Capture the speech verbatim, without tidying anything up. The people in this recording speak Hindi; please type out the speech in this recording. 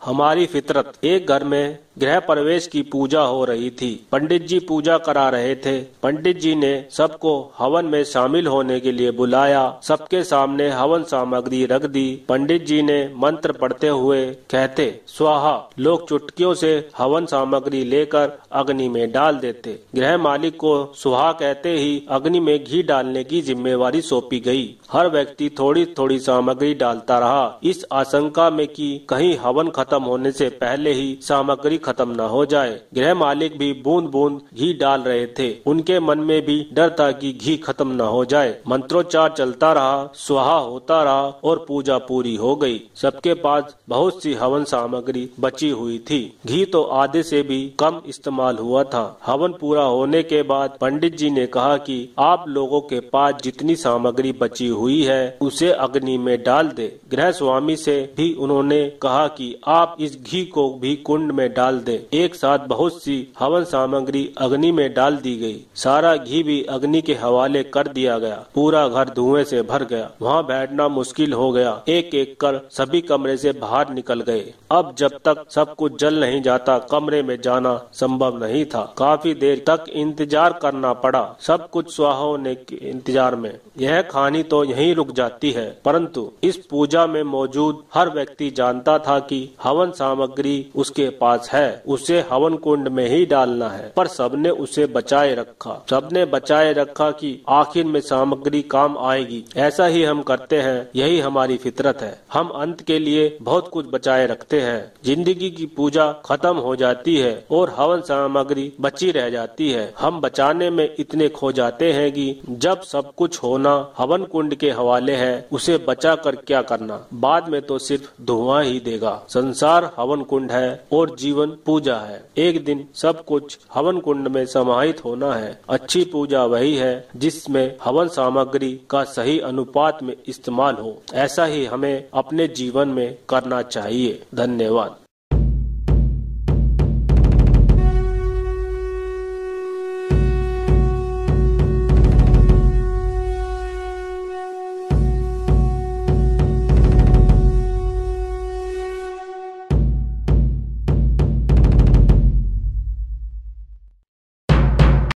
हमारी फितरत। एक घर में गृह प्रवेश की पूजा हो रही थी। पंडित जी पूजा करा रहे थे। पंडित जी ने सबको हवन में शामिल होने के लिए बुलाया। सबके सामने हवन सामग्री रख दी। पंडित जी ने मंत्र पढ़ते हुए कहते स्वाहा। लोग चुटकियों से हवन सामग्री लेकर अग्नि में डाल देते। गृह मालिक को सुहा कहते ही अग्नि में घी डालने की जिम्मेवारी सौंपी गई। हर व्यक्ति थोड़ी थोड़ी सामग्री डालता रहा, इस आशंका में कि कहीं हवन खत्म होने से पहले ही सामग्री खत्म न हो जाए। गृह मालिक भी बूंद बूंद घी डाल रहे थे। उनके मन में भी डर था कि घी खत्म न हो जाए। मंत्रोच्चार चलता रहा, स्वाहा होता रहा और पूजा पूरी हो गई। सबके पास बहुत सी हवन सामग्री बची हुई थी। घी तो आधे से भी कम इस्तेमाल हुआ था। हवन पूरा होने के बाद पंडित जी ने कहा कि आप लोगों के पास जितनी सामग्री बची हुई है उसे अग्नि में डाल दे। गृह स्वामी से भी उन्होंने कहा कि आप इस घी को भी कुंड में डाल दे। एक साथ बहुत सी हवन सामग्री अग्नि में डाल दी गई। सारा घी भी अग्नि के हवाले कर दिया गया। पूरा घर धुएं से भर गया। वहाँ बैठना मुश्किल हो गया। एक एक कर सभी कमरे से बाहर निकल गए। अब जब तक सब कुछ जल नहीं जाता कमरे में जाना संभव नहीं था। काफी देर तक इंतजार करना पड़ा। सब कुछ स्वाहा होने के इंतजार में। यह कहानी तो यहीं रुक जाती है, परंतु इस पूजा में मौजूद हर व्यक्ति जानता था कि हवन सामग्री उसके पास है, उसे हवन कुंड में ही डालना है। पर सबने उसे बचाए रखा। सबने बचाए रखा कि आखिर में सामग्री काम आएगी। ऐसा ही हम करते हैं, यही हमारी फितरत है। हम अंत के लिए बहुत कुछ बचाए रखते हैं। जिंदगी की पूजा खत्म हो जाती है और हवन सामग्री बची रह जाती है। हम बचाने में इतने खो जाते हैं कि जब सब कुछ होना हवन कुंड के हवाले है, उसे बचा कर क्या करना। बाद में तो सिर्फ धुआं ही देगा। संसार हवन कुंड है और जीवन पूजा है। एक दिन सब कुछ हवन कुंड में समाहित होना है। अच्छी पूजा वही है जिसमें हवन सामग्री का सही अनुपात में इस्तेमाल हो। ऐसा ही हमें अपने जीवन में करना चाहिए। धन्यवाद।